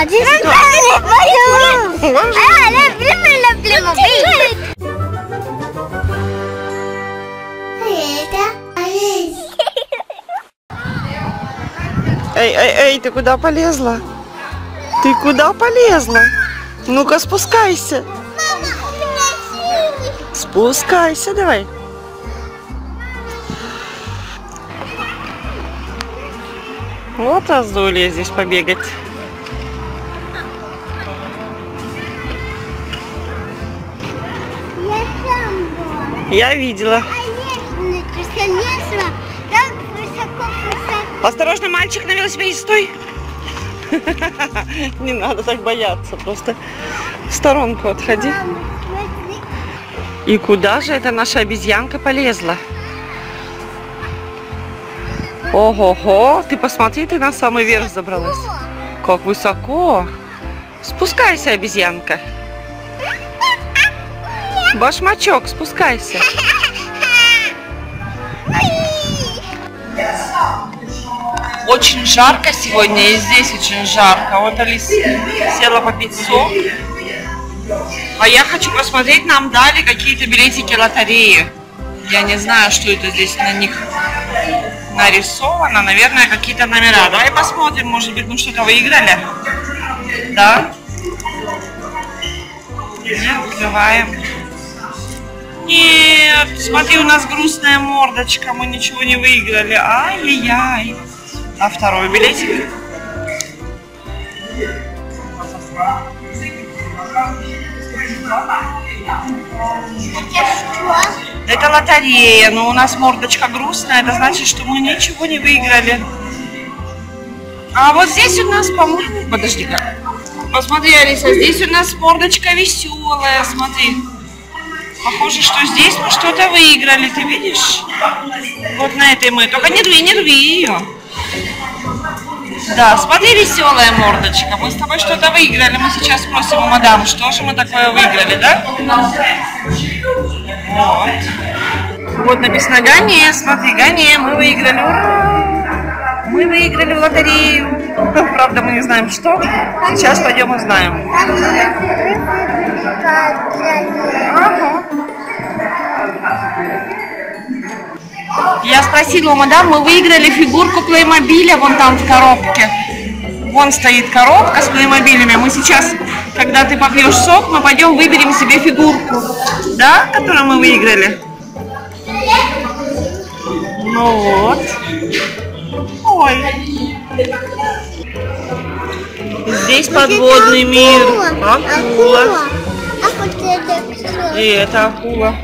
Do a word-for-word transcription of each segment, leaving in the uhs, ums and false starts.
Эй, эй, эй, ты куда полезла? Ты куда полезла? Ну-ка, спускайся. Спускайся, давай. Вот Азулия здесь побегать. Я там была. Я видела. Осторожно, мальчик на велосипеде, стой. Не надо так бояться, просто в сторонку отходи. И куда же эта наша обезьянка полезла? Ого-го, ты посмотри, ты на самый верх забралась. Как высоко. Спускайся, обезьянка. Башмачок, спускайся. Очень жарко сегодня, и здесь очень жарко. Вот Алиса села попить сок. А я хочу посмотреть, нам дали какие-то билетики лотереи. Я не знаю, что это здесь на них нарисовано. Наверное, какие-то номера. Давай посмотрим, может быть, мы что-то выиграли. Да? Нет, открываем. Нет, смотри, у нас грустная мордочка, мы ничего не выиграли. Ай-яй-яй. А второй билетик? Это лотерея, но у нас мордочка грустная, это значит, что мы ничего не выиграли. А вот здесь у нас, по-моему, подожди-ка. Посмотри, Алиса, здесь у нас мордочка веселая, смотри. Похоже, что здесь мы что-то выиграли, ты видишь? Вот на этой мы. Только не рви, не рви ее. Да, смотри, веселая мордочка. Мы с тобой что-то выиграли. Мы сейчас спросим у мадам, что же мы такое выиграли, да? Вот. Вот написано Гане, смотри, Гане, мы выиграли. Ура! Мы выиграли в лотерею. Правда, мы не знаем, что. Сейчас пойдем узнаем. Ага. Я спросила у мадам, мы выиграли фигурку Плеймобиля вон там в коробке. Вон стоит коробка с Плеймобилями. Мы сейчас, когда ты попьешь сок, мы пойдем выберем себе фигурку, да, которую мы выиграли. Ну вот. Ой. Здесь подводный мир. Акула. И это акула.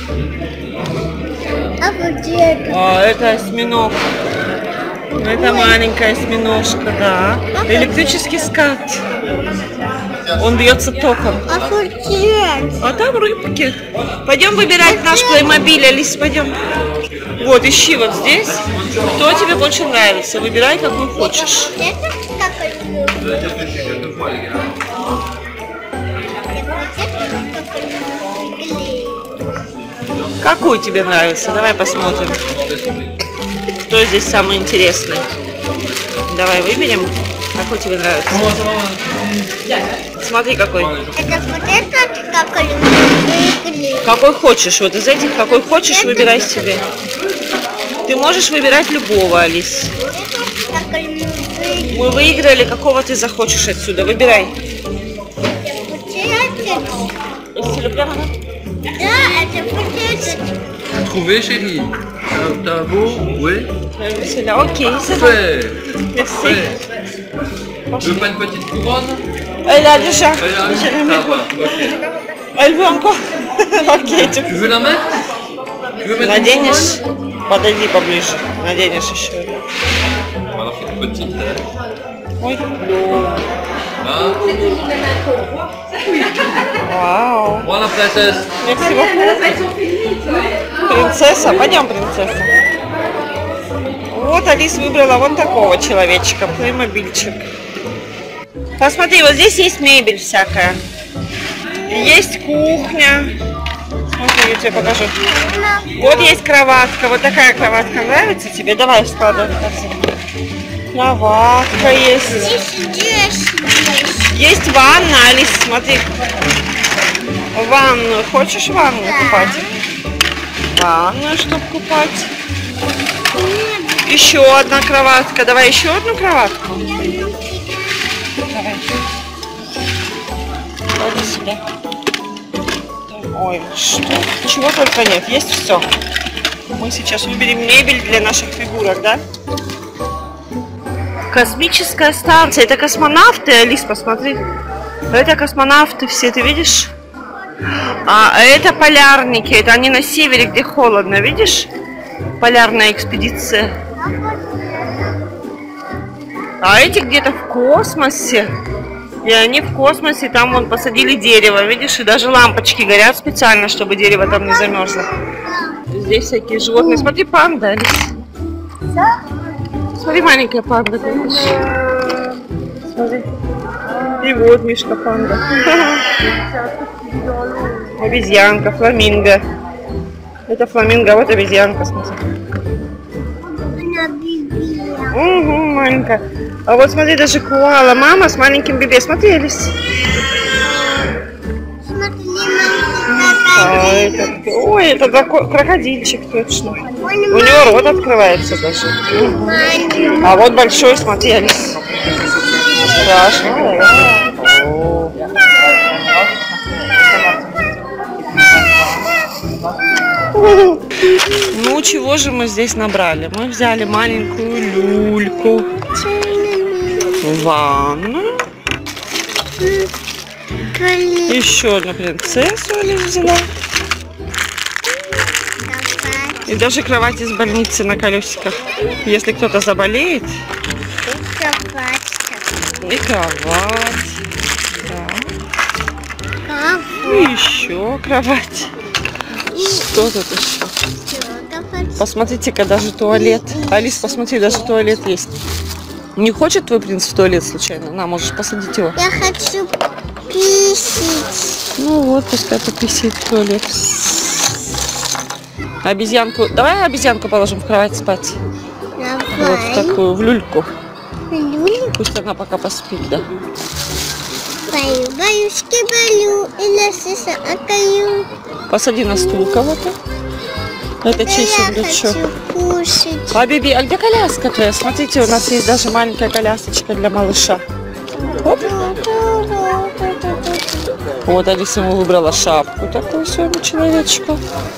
А, это осьминог. Это маленькая осьминожка, да. Электрический скат. Он бьется током. А там рыбки. Пойдем выбирать наш Плеймобиль, Алис, пойдем. Вот, ищи вот здесь. Кто тебе больше нравится? Выбирай, какой хочешь. Какой тебе нравится? Давай посмотрим. Кто здесь самый интересный? Давай выберем. Какой тебе нравится? Смотри, какой. Какой хочешь. Вот из этих, какой хочешь, выбирай себе. Ты можешь выбирать любого, Алис. Мы выиграли, какого ты захочешь отсюда. Выбирай. Trouvé, chérie. T'as beau, oui. C'est là, ok, c'est bon. Merci. Tu veux pas une petite couronne? Elle a déjà. Elle a, ça va, ok. Elle veut encore. Ok, tu Tu veux la mettre? Tu veux mettre Наденешь? Подойди поближе. Наденешь еще. Alors, c'est une petite. Ой. Hein? Вау. Voilà, princesse. Merci beaucoup. Принцесса, пойдем, принцесса. Вот Алис выбрала вот такого человечка, плеймобильчик. Посмотри, вот здесь есть мебель всякая. Есть кухня. Смотри, я тебе покажу. Вот есть кроватка. Вот такая кроватка нравится тебе? Давай складывай. Кроватка есть. Здесь есть. Есть ванна, Алис, смотри. Ванну. Хочешь ванну Да. купать? Ванну, чтобы купать. Еще одна кроватка. Давай еще одну кроватку. Давай. Клади сюда. Ой, что? Чего только нет. Есть все. Мы сейчас выберем мебель для наших фигурок, да? Космическая станция. Это космонавты, Алис, посмотри. Это космонавты все, ты видишь? А это полярники. Это они на севере, где холодно, видишь? Полярная экспедиция. А эти где-то в космосе. И они в космосе, там вон посадили дерево, видишь? И даже лампочки горят специально, чтобы дерево там не замерзло. Здесь всякие животные. Смотри, панда, Алис. Смотри, маленькая панда, ты видишь? Смотри. И вот мишка панда. Обезьянка, фламинго. Это фламинго, вот обезьянка, смотри. Угу, маленькая. А вот смотри, даже коала, мама с маленьким бебе. Смотри, Алис. А, это... Ой, это такой крокодильчик точно. У него рот открывается даже. Угу. А вот большой, смотри, Алис. Страшно. Ну, чего же мы здесь набрали? Мы взяли маленькую люльку, ванну, еще одну принцессу Алис взяла. И даже кровать из больницы на колесиках. Если кто-то заболеет. И кровать. Да. И еще кровать. Что тут еще? Посмотрите-ка, даже туалет. Алис, посмотри, даже туалет есть. Не хочет твой принц в туалет случайно? На, можешь посадить его. Я хочу писать. Ну вот, пускай пописит в туалет. Обезьянку. Давай обезьянку положим в кровать спать. Давай. Вот в такую, в люльку. Люльку. Пусть она пока поспит, да. Баю, баюшки, баю, и лосиса окаю. Посади на стул кого-то. Это чей сундучок? Я хочу кушать. А, Биби, а где коляска твоя? Смотрите, у нас есть даже маленькая колясочка для малыша. Оп. Вот Алиса ему выбрала шапку такую своему человечку.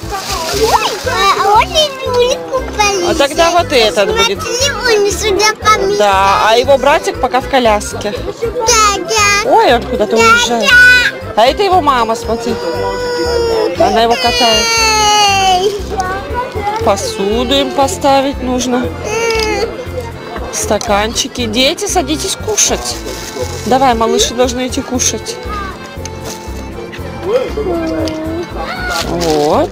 А он и люльку полез. А тогда вот этот будет. Смотри, он сюда поместил. Да, а его братик пока в коляске. Да, да. Ой, он куда-то уезжает. А это его мама, смотри. Она его катает. Посуду им поставить нужно. Стаканчики. Дети, садитесь кушать. Давай, малыши должны идти кушать. Вот.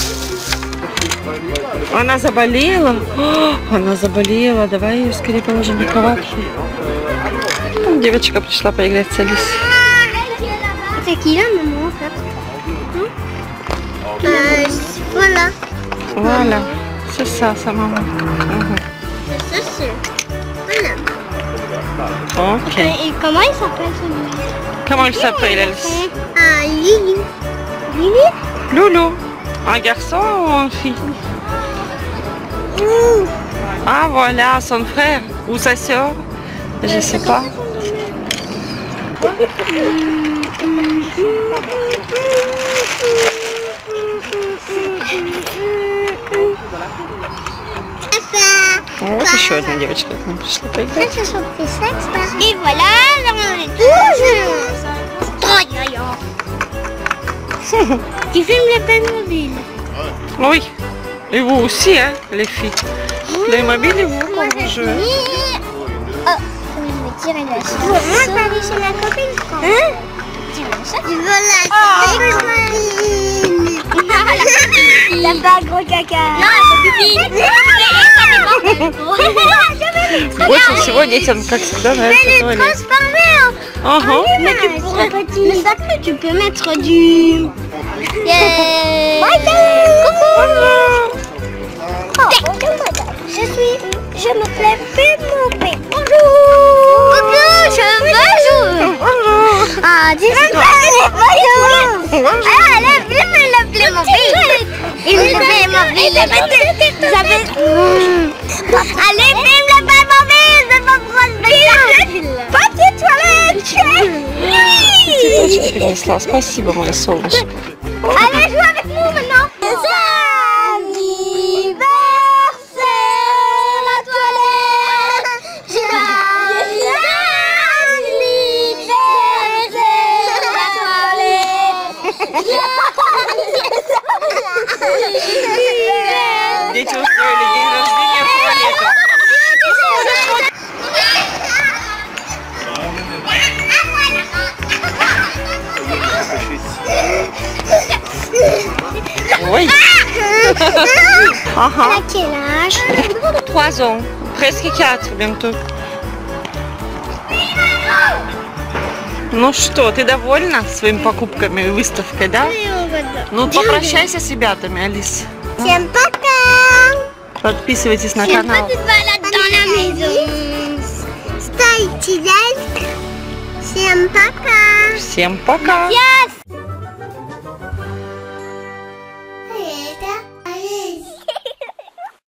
Она заболела. О, она заболела. Давай ее скорее положим на кроватку. Девочка пришла поиграть с Алисой. C'est qui là, maman, en fait? Euh, voilà. Voilà. C'est ça, sa maman. Mhm. Ça, c'est... Voilà. Ok. Et, et comment il s'appelle celui-là? Comment il s'appelle, Alice? Ah, Lily. Lily? Loulou. Un garçon ou une fille? Ouh. Ah, voilà, son frère ou sa soeur. Je sais pas. Вот еще одна девочка к нам пришла поиграть. Ça, c'est son petit sexe, là. Et voilà, là, on est toujours. Qui filme les Playmobil. Oui. Et vous aussi, hein, les filles. Playmobil et vous, comment vous jouez? Oh, je vais tirer la chasse. Moi, je vais aller chez ma copine. Hein? Tu veux la chasse? T'as pas un gros caca. Non, c'est pipi. Больше всего детям, как всегда, нравится туалет. Ага. Mais tu pourrais... Le sac, tu peux mettre du... Yeah. Coucou. Oh, je suis... Je m'appelle Pémoupé. Bonjour. Bonjour, je bonjour. Bonjour. Ah, dis-moi bonjour. Bonjour. Ah, allez, viens me l'appeler mon fils. Il me fait mon fils. Allez, viens me l'appeler mon fils. Je vais prendre le papier toilette. Цветочек принесла. Спасибо, моя солнышко. Allez, joue avec nous maintenant. Дети устроили день рождения в туалете. Ой. Ага. À quel âge? Trois ans. Presque quatre bientôt. Ну что, ты довольна своими покупками и выставкой, да? Ну, попрощайся с ребятами, Алис. Всем пока! Подписывайтесь на канал. Ставьте лайк. Всем пока! Всем пока! Я